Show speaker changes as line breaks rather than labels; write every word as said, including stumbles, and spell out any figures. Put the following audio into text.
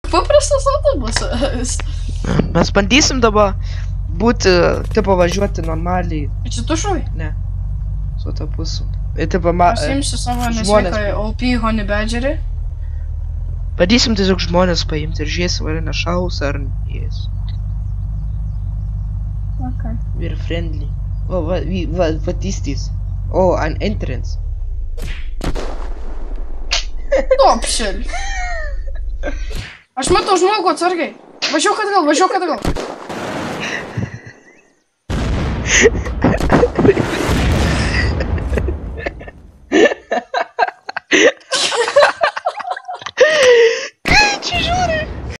paprastas autobusas.
Mes bandysim dabar būti, tipo, važiuoti normaliai.
Čia tu šovai?
Ne. Su autobusu. Ir tipo, ma...
Pasiimsiu savo
žmonės
nesveiką O P honey badgerį.
Bandysim tiesiog žmonės paimti ir žiūrėsim, ar nešaus, ar jės.
Okay.
We're friendly. Oh, what, we, what, what is this? Oh, an entrance.
Topšel. Aš matau žmogų atsargiai. Važiuok atgal, važiuok atgal.